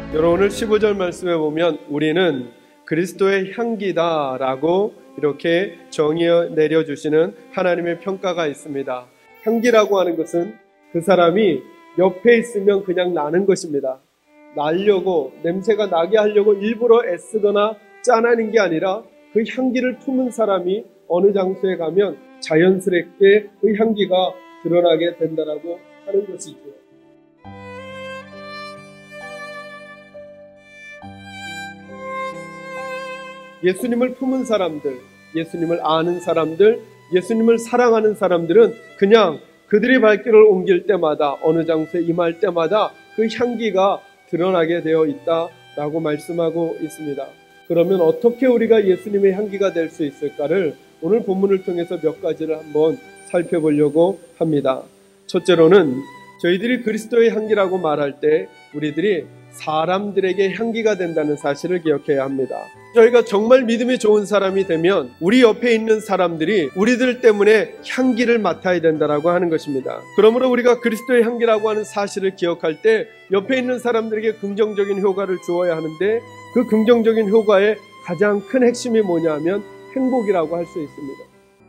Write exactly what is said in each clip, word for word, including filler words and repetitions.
여러분, 오늘 십오 절 말씀에 보면 우리는 그리스도의 향기다라고 이렇게 정의어 내려주시는 하나님의 평가가 있습니다. 향기라고 하는 것은 그 사람이 옆에 있으면 그냥 나는 것입니다. 나려고, 냄새가 나게 하려고 일부러 애쓰거나 짜내는 게 아니라 그 향기를 품은 사람이 어느 장소에 가면 자연스럽게 그 향기가 드러나게 된다라고 하는 것이죠. 예수님을 품은 사람들, 예수님을 아는 사람들, 예수님을 사랑하는 사람들은 그냥 그들이 발길을 옮길 때마다, 어느 장소에 임할 때마다 그 향기가 드러나게 되어 있다라고 말씀하고 있습니다. 그러면 어떻게 우리가 예수님의 향기가 될 수 있을까를 오늘 본문을 통해서 몇 가지를 한번 살펴보려고 합니다. 첫째로는 저희들이 그리스도의 향기라고 말할 때 우리들이 사람들에게 향기가 된다는 사실을 기억해야 합니다. 저희가 정말 믿음이 좋은 사람이 되면 우리 옆에 있는 사람들이 우리들 때문에 향기를 맡아야 된다라고 하는 것입니다. 그러므로 우리가 그리스도의 향기라고 하는 사실을 기억할 때 옆에 있는 사람들에게 긍정적인 효과를 주어야 하는데, 그 긍정적인 효과의 가장 큰 핵심이 뭐냐면 행복이라고 할 수 있습니다.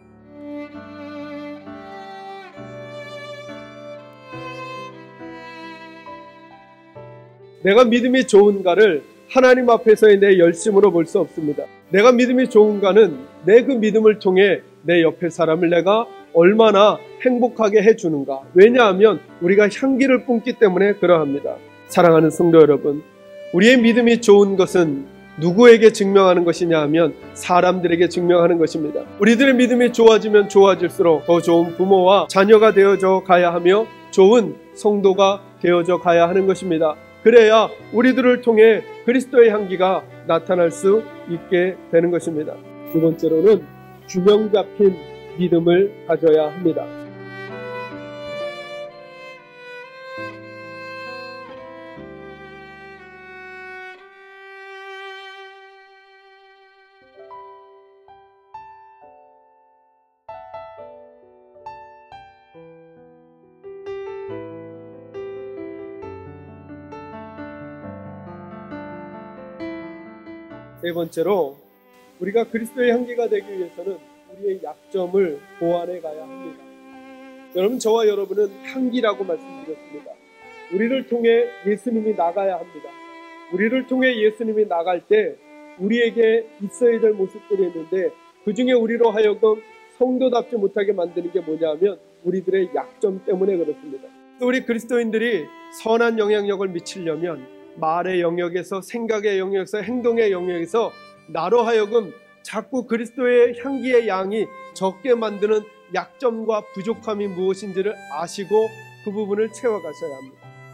내가 믿음이 좋은가를 하나님 앞에서의 내 열심으로 볼 수 없습니다. 내가 믿음이 좋은가는 내 그 믿음을 통해 내 옆에 사람을 내가 얼마나 행복하게 해주는가. 왜냐하면 우리가 향기를 뿜기 때문에 그러합니다. 사랑하는 성도 여러분, 우리의 믿음이 좋은 것은 누구에게 증명하는 것이냐 하면 사람들에게 증명하는 것입니다. 우리들의 믿음이 좋아지면 좋아질수록 더 좋은 부모와 자녀가 되어져 가야 하며 좋은 성도가 되어져 가야 하는 것입니다. 그래야 우리들을 통해 그리스도의 향기가 나타날 수 있게 되는 것입니다. 두 번째로는 균형 잡힌 믿음을 가져야 합니다. 세 번째로, 우리가 그리스도의 향기가 되기 위해서는 우리의 약점을 보완해 가야 합니다. 여러분, 저와 여러분은 향기라고 말씀드렸습니다. 우리를 통해 예수님이 나가야 합니다. 우리를 통해 예수님이 나갈 때 우리에게 있어야 될 모습들이 있는데, 그 중에 우리로 하여금 성도답지 못하게 만드는 게 뭐냐면 우리들의 약점 때문에 그렇습니다. 또 우리 그리스도인들이 선한 영향력을 미치려면 말의 영역에서, 생각의 영역에서, 행동의 영역에서 나로 하여금 자꾸 그리스도의 향기의 양이 적게 만드는 약점과 부족함이 무엇인지를 아시고 그 부분을 채워가셔야 합니다.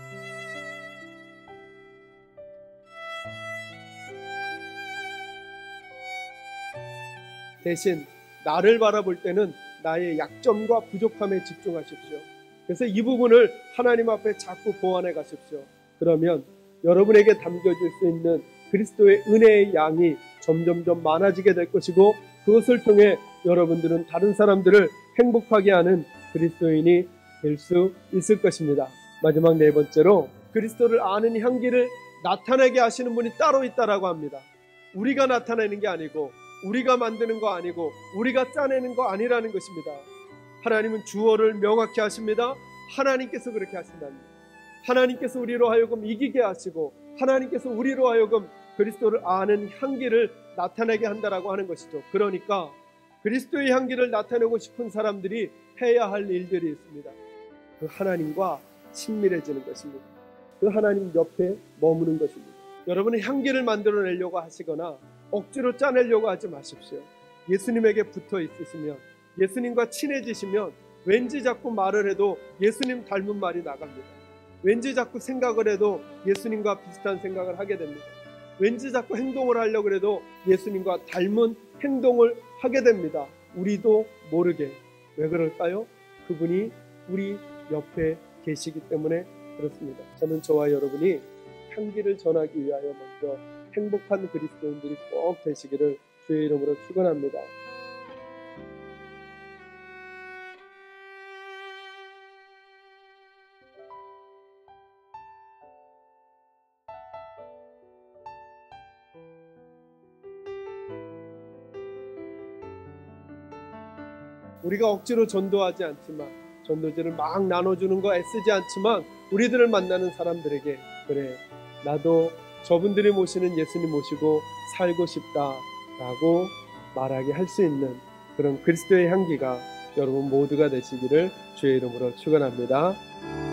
대신 나를 바라볼 때는 나의 약점과 부족함에 집중하십시오. 그래서 이 부분을 하나님 앞에 자꾸 보완해 가십시오. 그러면 여러분에게 담겨질 수 있는 그리스도의 은혜의 양이 점점점 많아지게 될 것이고, 그것을 통해 여러분들은 다른 사람들을 행복하게 하는 그리스도인이 될 수 있을 것입니다. 마지막 네 번째로, 그리스도를 아는 향기를 나타내게 하시는 분이 따로 있다라고 합니다. 우리가 나타내는 게 아니고, 우리가 만드는 거 아니고, 우리가 짜내는 거 아니라는 것입니다. 하나님은 주어를 명확히 하십니다. 하나님께서 그렇게 하신답니다. 하나님께서 우리로 하여금 이기게 하시고, 하나님께서 우리로 하여금 그리스도를 아는 향기를 나타내게 한다라고 하는 것이죠. 그러니까 그리스도의 향기를 나타내고 싶은 사람들이 해야 할 일들이 있습니다. 그 하나님과 친밀해지는 것입니다. 그 하나님 옆에 머무는 것입니다. 여러분은 향기를 만들어내려고 하시거나 억지로 짜내려고 하지 마십시오. 예수님에게 붙어 있으시면, 예수님과 친해지시면 왠지 자꾸 말을 해도 예수님 닮은 말이 나갑니다. 왠지 자꾸 생각을 해도 예수님과 비슷한 생각을 하게 됩니다. 왠지 자꾸 행동을 하려고 해도 예수님과 닮은 행동을 하게 됩니다. 우리도 모르게. 왜 그럴까요? 그분이 우리 옆에 계시기 때문에 그렇습니다. 저는 저와 여러분이 향기를 전하기 위하여 먼저 행복한 그리스도인들이 꼭 되시기를 주의 이름으로 축원합니다. 우리가 억지로 전도하지 않지만, 전도지를 막 나눠주는 거 애쓰지 않지만, 우리들을 만나는 사람들에게 그래, 나도 저분들이 모시는 예수님 모시고 살고 싶다라고 말하게 할 수 있는 그런 그리스도의 향기가 여러분 모두가 되시기를 주의 이름으로 축원합니다.